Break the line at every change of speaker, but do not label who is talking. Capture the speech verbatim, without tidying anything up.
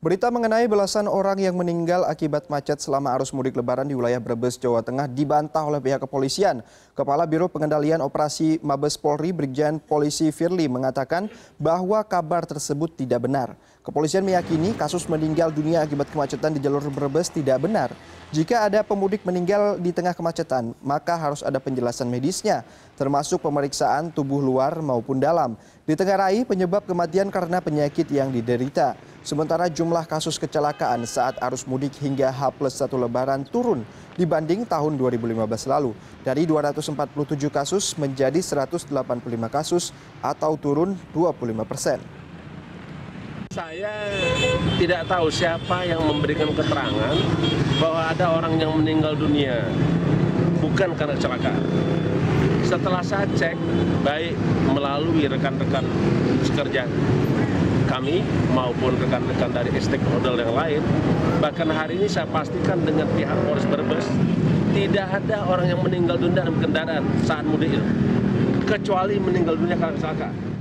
Berita mengenai belasan orang yang meninggal akibat macet selama arus mudik lebaran di wilayah Brebes, Jawa Tengah dibantah oleh pihak kepolisian. Kepala Biro Pengendalian Operasi Mabes Polri, Brigjen Polisi Firly mengatakan bahwa kabar tersebut tidak benar. Kepolisian meyakini kasus meninggal dunia akibat kemacetan di jalur Brebes tidak benar. Jika ada pemudik meninggal di tengah kemacetan, maka harus ada penjelasan medisnya, termasuk pemeriksaan tubuh luar maupun dalam. Ditengarai penyebab kematian karena penyakit yang diderita. Sementara jumlah kasus kecelakaan saat arus mudik hingga H plus satu Lebaran turun dibanding tahun dua ribu lima belas lalu. Dari dua ratus empat puluh tujuh kasus menjadi seratus delapan puluh lima kasus atau turun dua puluh lima persen.
Saya tidak tahu siapa yang memberikan keterangan bahwa ada orang yang meninggal dunia bukan karena kecelakaan. Setelah saya cek, baik melalui rekan-rekan sekerja kami maupun rekan-rekan dari stakeholder yang lain, bahkan hari ini saya pastikan dengan pihak Polres Brebes tidak ada orang yang meninggal dunia dalam kendaraan saat mudik itu, kecuali meninggal dunia karena kecelakaan.